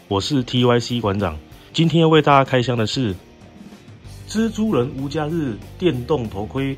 我是 TYC 馆长，今天要为大家开箱的是蜘蛛人无家日电动头盔。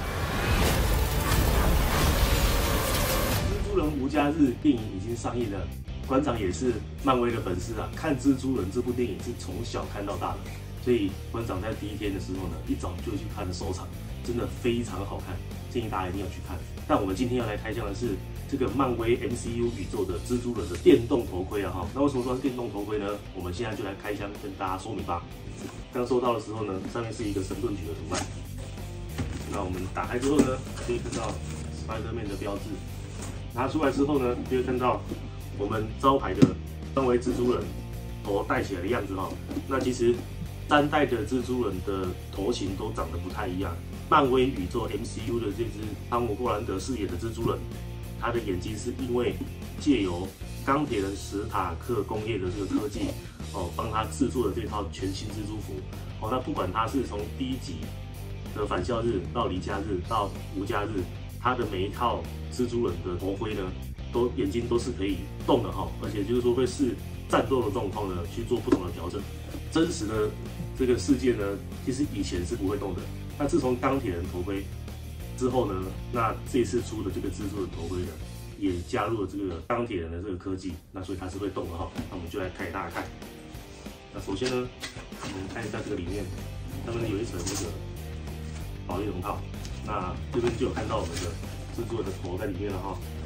蜘蛛人无家日电影已经上映了，馆长也是漫威的粉丝啊，看蜘蛛人这部电影是从小看到大的，所以馆长在第一天的时候呢，一早就去看了首场，真的非常好看，建议大家一定要去看。但我们今天要来开箱的是这个漫威 MCU 宇宙的蜘蛛人的电动头盔啊哈。那为什么说是电动头盔呢？我们现在就来开箱跟大家说明吧。刚收到的时候呢，上面是一个神盾局的图案。那我们打开之后呢，就会看到 Spider-Man 的标志。拿出来之后呢，就会看到我们招牌的漫威蜘蛛人头戴起来的样子哈。那其实3代的蜘蛛人的头型都长得不太一样。漫威宇宙 MCU 的这只汤姆·霍兰德饰演的蜘蛛人，他的眼睛是因为借由钢铁人史塔克工业的这个科技帮他制作的这套全新蜘蛛服那不管他是从第1集的返校日到离家日到无家日，他的每一套蜘蛛人的头盔呢，眼睛都是可以动的而且就是说会视战斗的状况呢去做不同的调整。真实的这个世界呢，其实以前是不会动的。那自从钢铁人头盔之后呢，那这次出的这个蜘蛛人头盔呢，也加入了这个钢铁人的这个科技，那所以它是会动的那我们就来开给大家看。那首先呢，我们看一下这个里面，上面有一层这个保丽龙套，那这边就有看到我们的蜘蛛人的头在里面了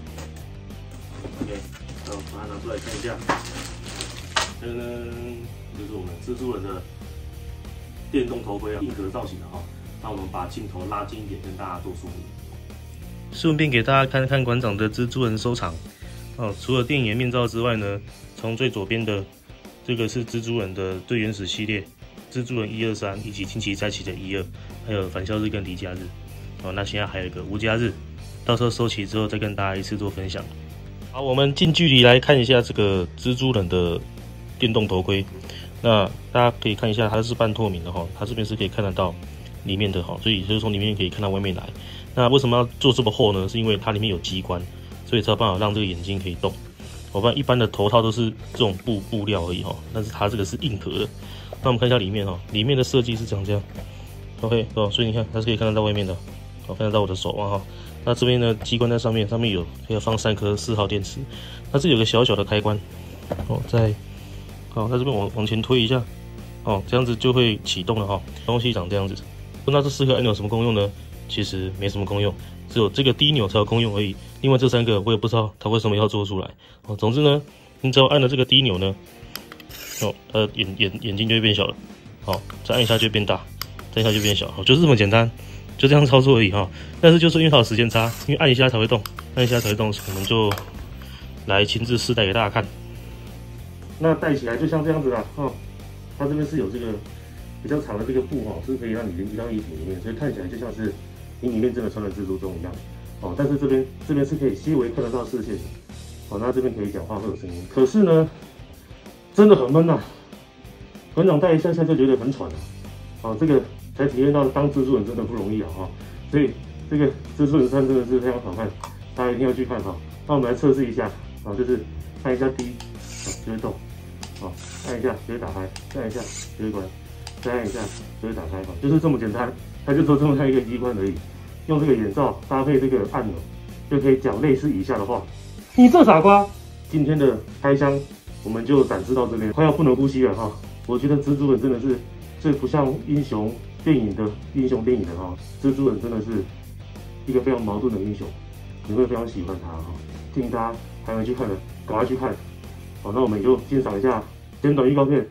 OK， 那我把它拿出来看一下，这个呢就是我们蜘蛛人的电动头盔硬壳造型的那我们把镜头拉近一点，跟大家做说明。顺便给大家看看馆长的蜘蛛人收藏除了电影面罩之外呢，从最左边的这个是蜘蛛人的最原始系列，蜘蛛人1、2、3，以及惊奇再起的1、2，还有返校日跟离家日那现在还有一个无家日，到时候收齐之后再跟大家一次做分享。好，我们近距离来看一下这个蜘蛛人的电动头盔。那大家可以看一下，它是半透明的它这边是可以看得到里面的所以就是从里面可以看到外面来。那为什么要做这么厚呢？是因为它里面有机关，所以才有办法让这个眼睛可以动。不然一般的头套都是这种布料而已但是它这个是硬壳的。那我们看一下里面里面的设计是长这样。OK 所以你看它是可以看得到外面的，看得到我的手腕那这边呢，机关在上面有可以放3颗4号电池。那这有个小小的开关在这边往前推一下这样子就会启动了东西长这样子。那这4个按钮有什么功用呢？其实没什么功用，只有这个第1钮才有功用而已。另外这3个我也不知道它为什么要做出来总之呢，你只要按了这个第1钮呢它的眼睛就会变小了再按一下就会变大，再按一下就变小就是这么简单，就这样操作而已但是就是因为它有时间差，因为按一下才会动，按一下才会动，我们就来亲自试戴给大家看。那戴起来就像这样子啦它这边是有这个比较长的这个布是可以让你连接到衣服里面，所以看起来就像是你里面真的穿了蜘蛛装一样但是这边是可以细微看得到视线的那这边可以讲话会有声音，可是呢真的很闷馆长戴一下下就觉得很喘这个才体验到当蜘蛛人真的不容易所以这个蜘蛛人3真的是非常好看，大家一定要去看那我们来测试一下就是按一下第1就会动按一下就会打开，再按一下就会关，再按一下就会打开就是这么简单，它就做这么一个机关而已。用这个眼罩搭配这个按钮，就可以讲类似以下的话：你这傻瓜！今天的开箱我们就展示到这边，快要不能呼吸了我觉得蜘蛛人真的是最不像英雄电影的蜘蛛人真的是一个非常矛盾的英雄，你会非常喜欢他建议大家还没去看的赶快去看那我们就欣赏一下简短预告片。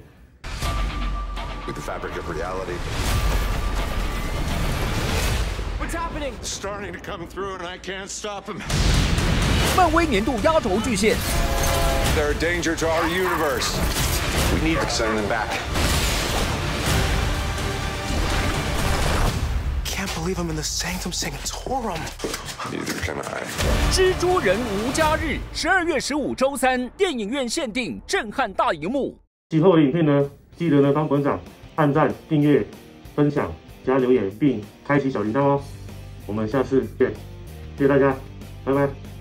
With the fabric of reality. What's happening? Starting to come through and I can't stop him. 漫威年度压轴巨献 They're a danger to our universe. We need to send them back. Can't believe I'm in the Sanctum Sanctorum. Neither can I. 蜘蛛人无家日，12月15周3，电影院限定震撼大荧幕。 喜欢我的影片呢，记得呢帮馆长按赞、订阅、分享、加留言，并开启小铃铛我们下次见，谢谢大家，拜拜。